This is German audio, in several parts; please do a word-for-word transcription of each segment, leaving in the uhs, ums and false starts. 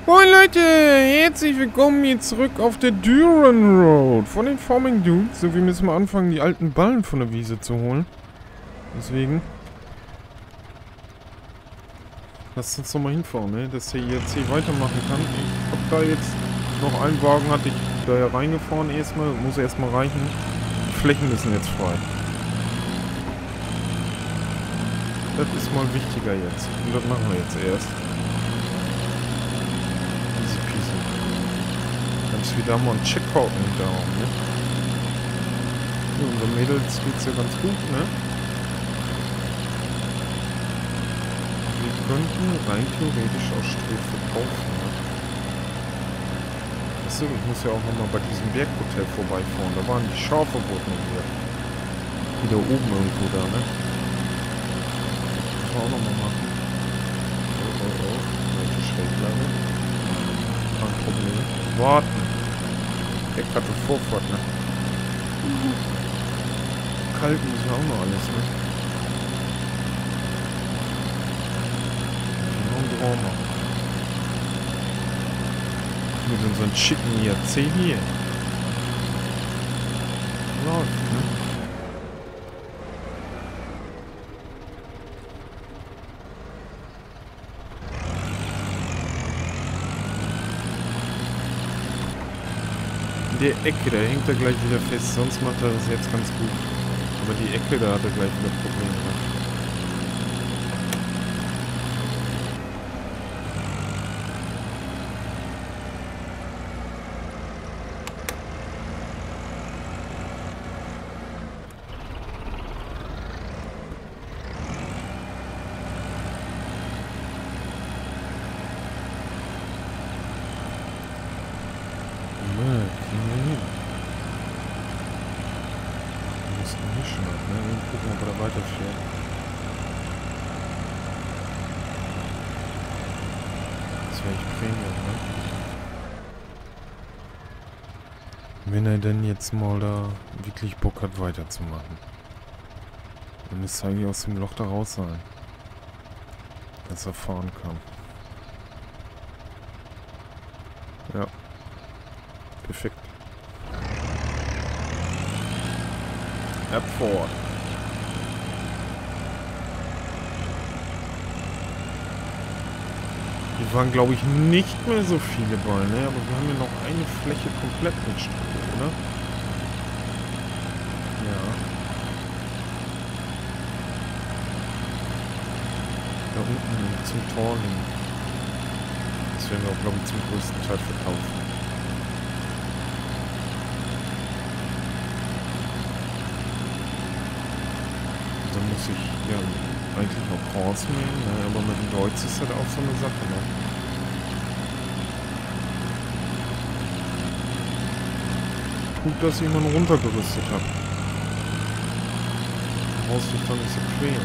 Moin Leute, herzlich willkommen hier zurück auf der Duran Road von den Farming Dudes. So, wir müssen mal anfangen, die alten Ballen von der Wiese zu holen. Deswegen. Lasst uns doch mal hinfahren, ne? Dass der I R C weitermachen kann. Ich hab da jetzt noch einen Wagen, hatte ich da ja reingefahren erstmal. Muss erstmal reichen. Die Flächen müssen jetzt frei. Das ist mal wichtiger jetzt. Und das machen wir jetzt erst. Dass wir da mal einen Checkpoint hinter haben, ne? Ja, unseren Mädels geht's ja ganz gut, ne? Wir könnten rein theoretisch auch Stroh verkaufen, ne? Achso, ich muss ja auch nochmal bei diesem Berghotel vorbeifahren. Da waren die Schafe wurden hier. Wieder oben irgendwo da, ne? Das müssen wir auch nochmal machen. Oh, oh, oh. Welche Schräglage? Kein Problem. Warten. Der hat eine Vorfahrt, ne? Mhm. Kalt müssen wir auch noch alles, ne? Noch ein Drama. Mit unseren schicken I R C hier. Läuft, ne? Der Ecke, da hängt er gleich wieder fest, sonst macht er das jetzt ganz gut. Aber die Ecke, da hat er gleich wieder Probleme. Ne? Wenn er denn jetzt mal da wirklich Bock hat, weiterzumachen. Dann müsste er eigentlich aus dem Loch da raus sein. Dass er fahren kann. Ja. Perfekt. Abfahrt. Wir waren, glaube ich, nicht mehr so viele Ballen, ne? Aber wir haben ja noch eine Fläche komplett mit Stroh, oder? Ja. Da unten zum Tor hin. Das werden wir auch, glaube ich, zum größten Teil verkaufen. Da muss ich ja eigentlich noch rausnehmen, ne? Aber mit dem Deutsch ist das auch so eine Sache, ne? Gut, dass ich jemanden runtergerüstet habe. Du brauchst dich doch nicht so quälen.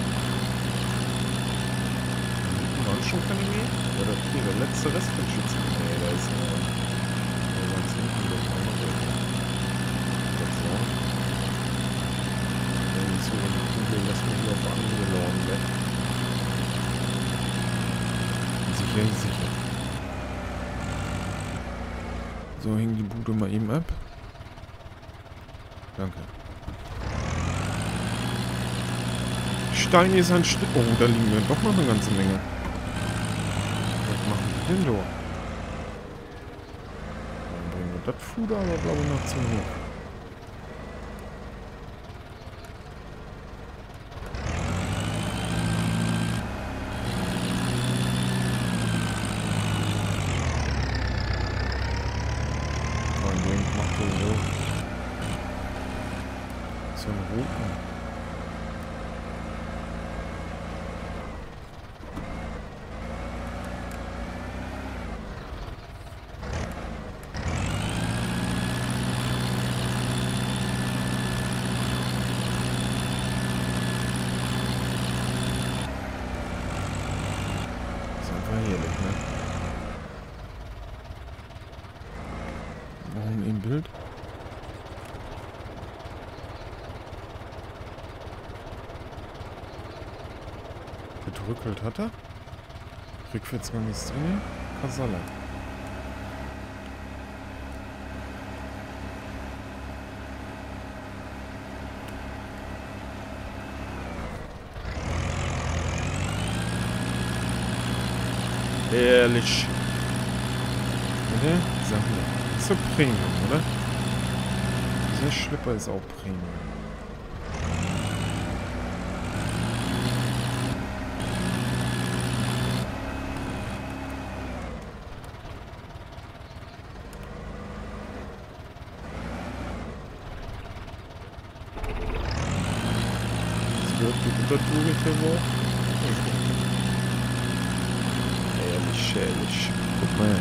Waren schon keine mehr? Ja, das hier, der letzte Rest von Schützen. Nee, da ist eine. Der ganz hinten, das andere. Das so. So, wenn lass mich nur auf andere Lauen weg. Sicher, sicher. So, hing die Bude mal eben ab. Danke. Stein ist ein Stück. Oh, da liegen wir doch noch eine ganze Menge. Was machen wir denn da? Dann bringen wir das Fuder aber, glaube ich, noch zum Hof. So einen roten. Das ist einfach herrlich, ne? Warum im Bild? Gedrückelt hat er. Rückwärtsgang ist drin. Kasalle. Ehrlich. Oder? Sag mal. Das ist so Premium, oder? Dieser Schlipper ist auch Premium. Das wird die Untertourig hier wohl. Ehrlich, ehrlich. Guck mal her.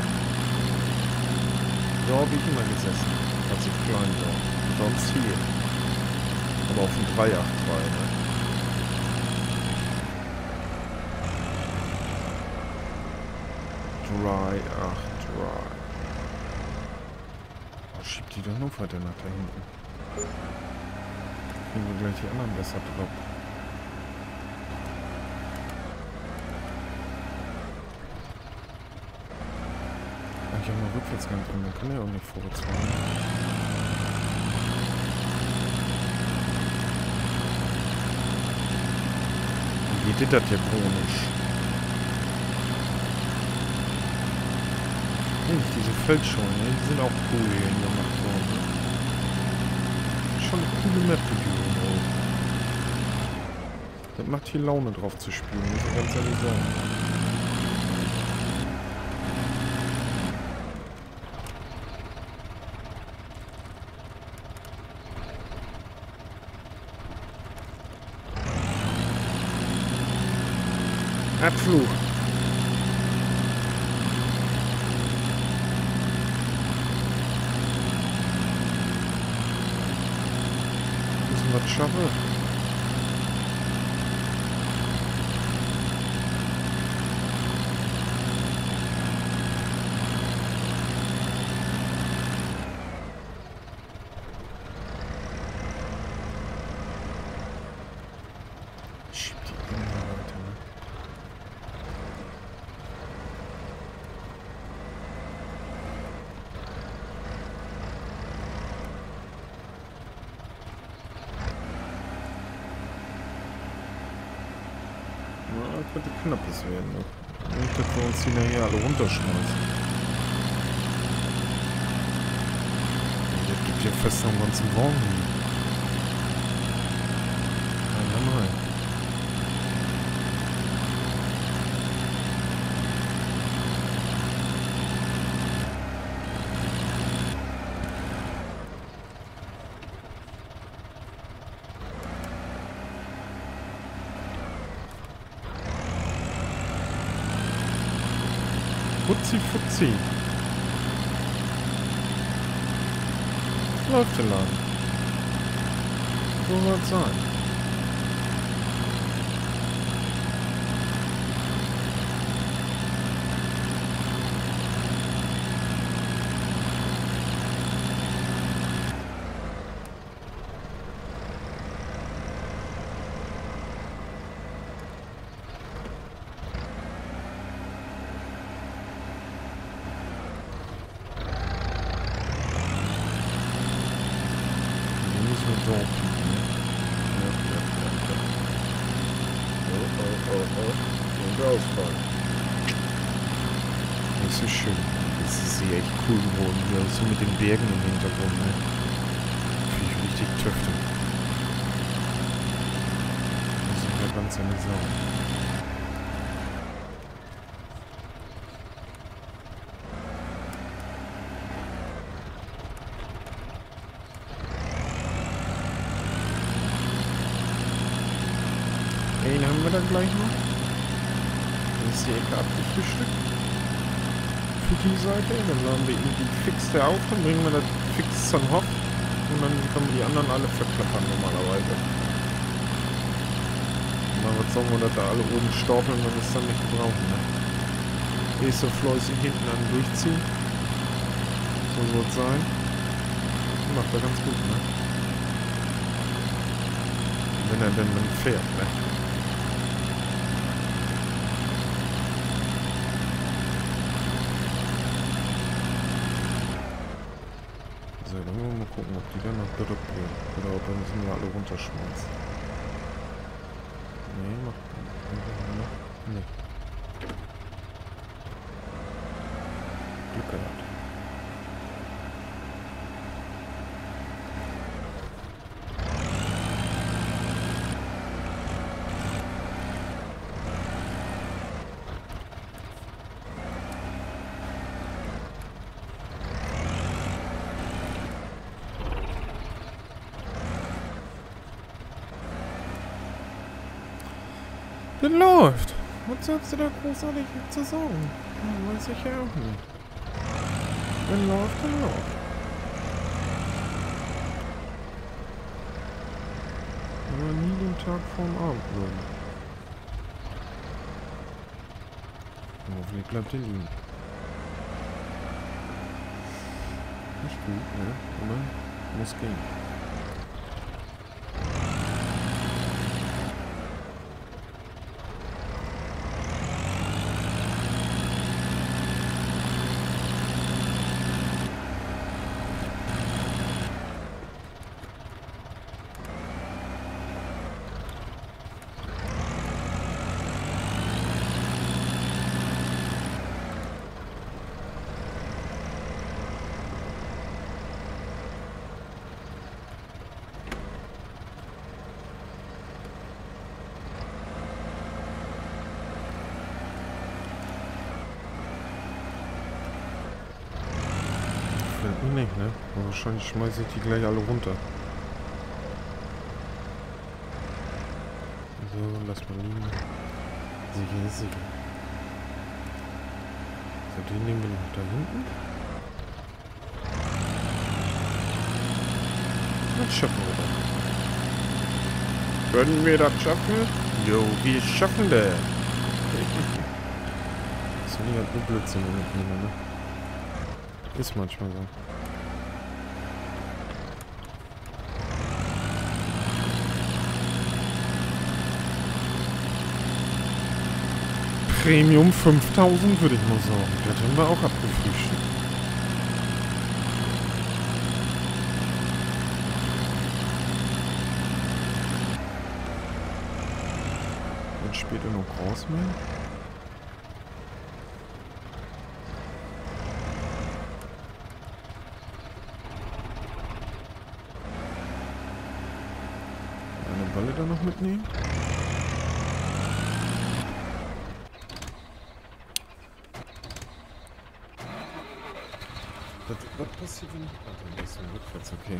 Da habe ich immer gesessen, als ich klein war. Und sonst hier. Aber auf dem drei acht drei, ne? drei acht drei. Oh, schieb die doch noch weiter nach da hinten. Kriegen wir gleich die anderen besser drauf. Ich habe mal Rückwärtsgang drin, man kann ja auch nicht vorwärts fahren. Wie geht das hier chronisch? Mensch, diese Feldscheune, die sind auch cool hier gemacht worden. Schon eine coole Map, die Region. Das macht hier Laune drauf zu spielen, muss ich ganz ehrlich sagen. Abflug. Müssen wir das schaffen? Schieb die immer weiter, ne? Ja, könnte knappes werden. Ne? Nicht, dass wir uns die nachher alle runterschmeißen. Das gibt ja fest noch einen ganzen Wagen. Nein, nein. Futzi, futzi. Läuft der Laden. So soll es sein. So. Ja, ja, ja, ja. Oh, oh, oh, oh. Und ausfallen. Nicht so schön. Das ist hier echt cool geworden. Hier so mit den Bergen im Hintergrund, ne? Finde ich richtig töfte. Das ist ja ganz eine Sau. Den haben wir dann gleich noch. Dann ist die Ecke abgefrühstückt. Für die Seite. Dann laden wir ihn die fix da auf. Dann bringen wir das fix zum Hop. Und dann können wir die anderen alle verklappern normalerweise. Na, was sollen wir da alle oben stapeln, wenn wir es dann nicht brauchen, ne? Hier ist so fleißig hinten an durchziehen. So soll es sein. Macht er ganz gut, ne? Wenn er denn dann fährt, ne? Seite. Mal gucken, ob die dann noch gedrückt werden. Oder ob wir müssen ja alle runterschmeißen. Nee, macht nicht. Nee. Glück gehabt. Das läuft. Was sollst du da großartig zu sagen? Ja, weiß ich ja auch nicht. Wenn läuft, dann läuft. Aber nie den Tag vorm Abend würden. Hoffentlich bleibt er liegen. Nicht gut, ne? Aber muss gehen. Nicht, ne? Aber wahrscheinlich schmeiße ich die gleich alle runter. So, lass mal liegen. Sicher ist sicher. So, den nehmen wir noch da hinten. Das schaffen wir dann. Können wir das schaffen? Jo, wir schaffen das. Das ist nicht halt nur Blödsinn mitnehmen, ne? Ist manchmal so. Premium fünftausend würde ich mal sagen. Das haben wir auch abgefrühstückt. Und später noch rausmähen. Eine Balle da noch mitnehmen. Was, was passiert, wenn ich... Warte, ein bisschen rückwärts, okay.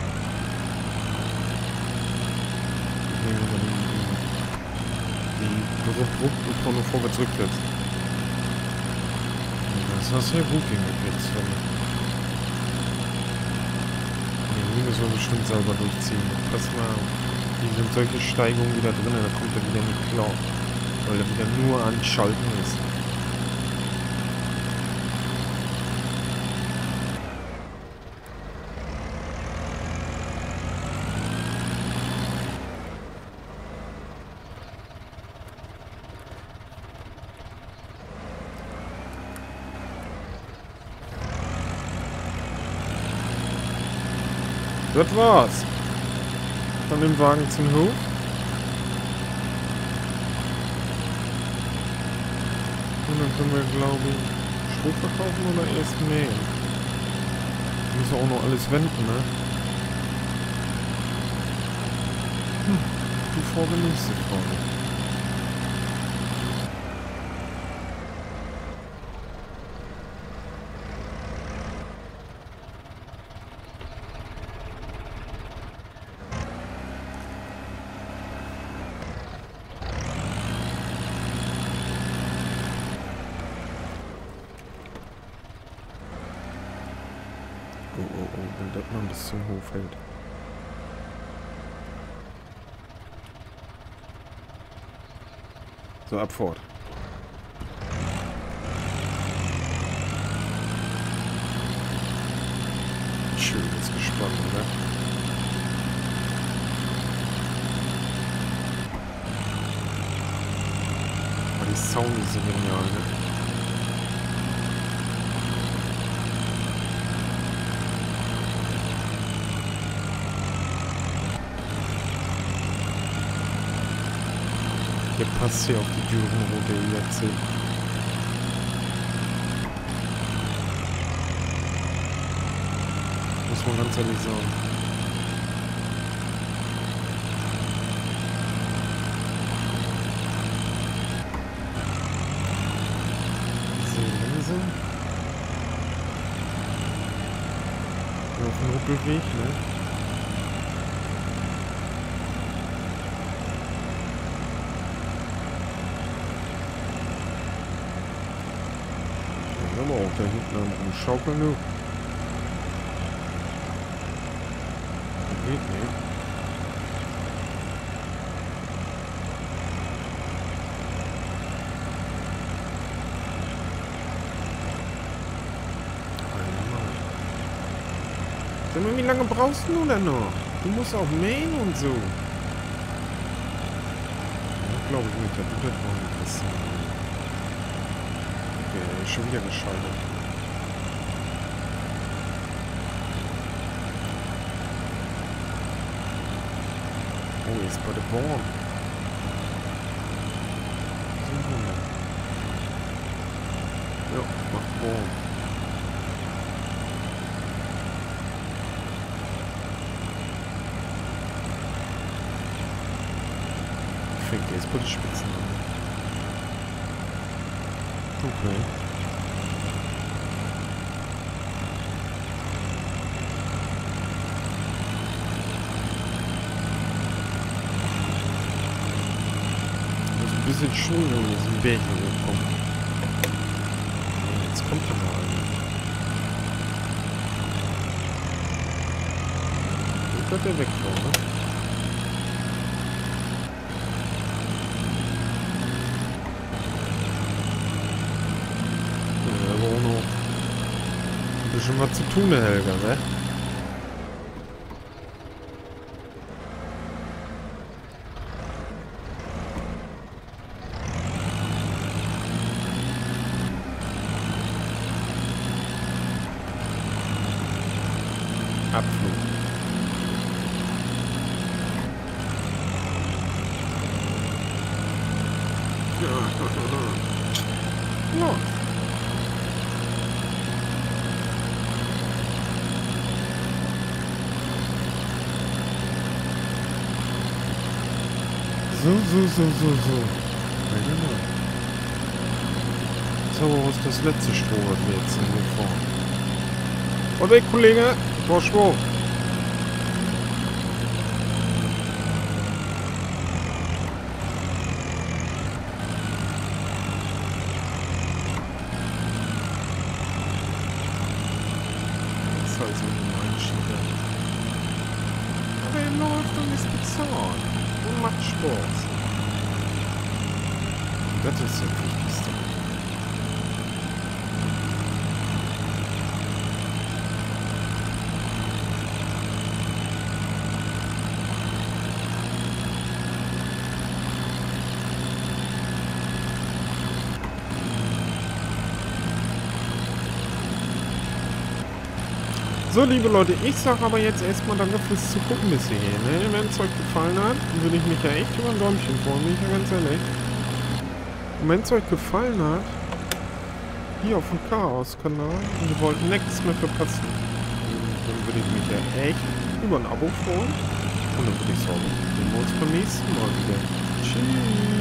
Ich nehme mal die... Die Druck und vorne vorwärts, rückwärts. Das war sehr gut gegen jetzt. Die Mine soll bestimmt sauber durchziehen. Das mal... Hier sind solche Steigungen wieder drin, da kommt er wieder nicht klar. Weil er wieder nur anschalten ist. Das war's. Von dem Wagen zum Hof. Und dann können wir, glaube ich, Stroh verkaufen oder erst mähen. Müssen auch noch alles wenden, ne? Hm, die Frage, nächste Frage. Oh, oh, oh, wenn das mal bis zum Hof hält. So, Abfahrt. Schönes Gespann, oder? Aber die Sound ist so genial, ne? passt hier auf die Dürrenroute jetzt hin. Muss man ganz ehrlich sagen. Auf dem Ruppelweg, ne? Ja, aber auch da hinten am Rumschaukeln, ne? Geht nicht. Sag mal, wie lange brauchst du denn noch? Du musst auch mähen und so. Ja, glaube ich nicht, das wird noch nicht passieren. Okay, er ist schon wieder geschaltet. Oh, er ist bei der Born. So Wunder. Ja, macht Born. Fängt er jetzt bei den Spitzen an. Okay. Muss ein bisschen Schwung in diesen Berg hier kommen. Jetzt kommt er mal einer. Jetzt wird der weg, ne? Schon was zu tun, Helga, ne? Abflug. Ja. So, so, so, so, so. Ja, genau. So, was ist das letzte Stroh, was wir jetzt hier fahren? Und ey, Kollege, vor Schwung. Das ist halt so ein Einschieder. Aber er läuft und ist bezahlt. Und macht Spaß. Das ist das Wichtigste. So, liebe Leute, ich sage aber jetzt erstmal danke fürs Zugucken bis hierhin. Ne? Wenn es euch gefallen hat, würde ich mich ja echt über ein Däumchen freuen, bin ich ja ganz ehrlich. Und wenn es euch gefallen hat, hier auf dem Chaos-Kanal und ihr wollt nichts mehr verpassen, dann würde ich mich ja echt über ein Abo freuen. Und dann würde ich sagen, sehen wir uns beim nächsten Mal wieder. Tschüss.